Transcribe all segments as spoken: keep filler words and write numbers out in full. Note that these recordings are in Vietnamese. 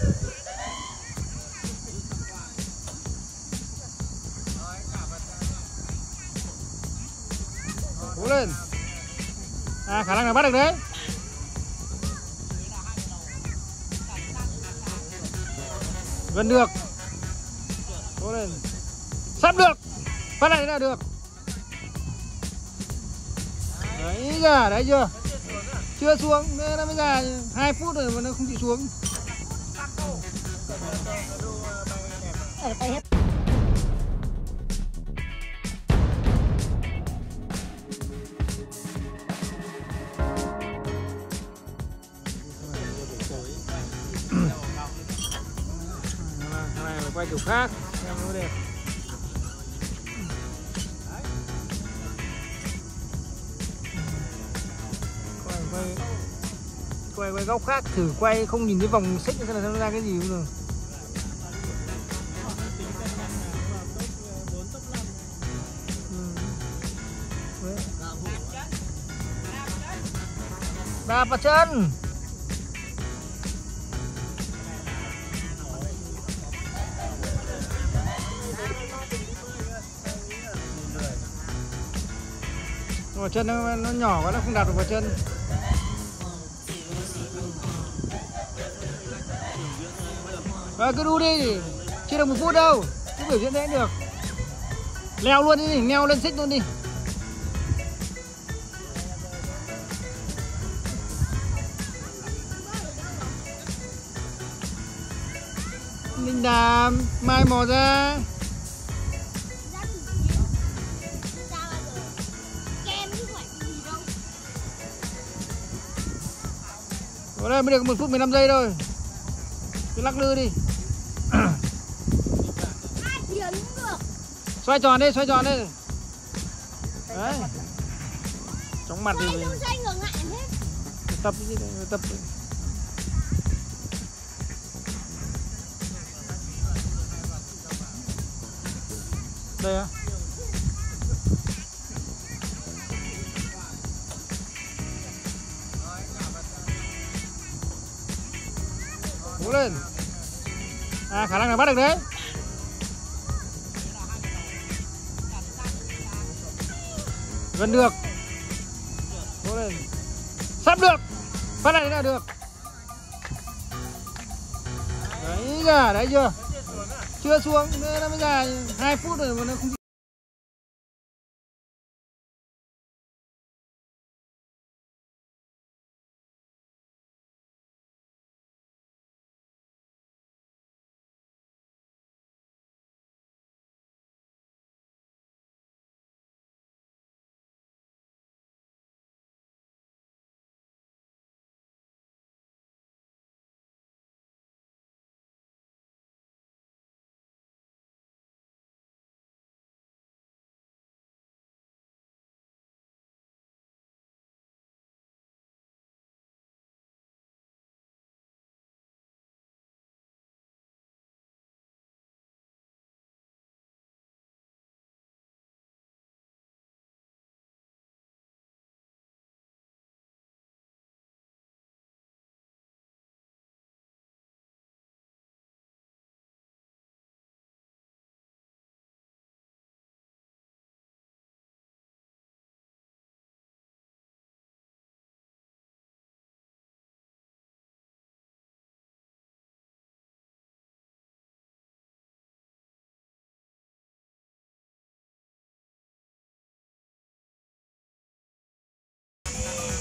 Cố lên. À, khả năng là bắt được đấy. Gần được. Cố lên. Sắp được. Phát này là được. Đấy cả, đấy chưa? Chưa xuống, nên nó mới ra hai phút rồi mà nó không chịu xuống. Ở tay hết. Này phải quay kiểu khác xem nó đẹp. Quay quay quay quay góc khác, thử quay không nhìn cái vòng xích xem là nó ra cái gì không được. Đạp vào chân. Vào chân nó, nó nhỏ quá, nó không đạp được vào chân. Rồi cứ đu đi, chưa được một phút đâu, cứ biểu diễn thế được. Leo luôn đi, leo lên xích luôn đi. Linh Đàm, mai mò ra. Ở đây mới được một phút mười lăm giây thôi. Cứ lắc lư đi. Xoay tròn đi, xoay tròn đi. Đấy. Chóng mặt đi. Tập đi, tập đi. Đây á. Cố lên. À, khả năng là bắt được đấy. Gần được. Cố lên. Sắp được. Phát này là được. Đấy cả, đấy chưa? Chưa xuống, nữa nó mới ra hai phút rồi mà nó không.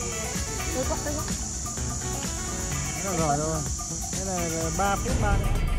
Rồi rồi, cái này là ba phút ba.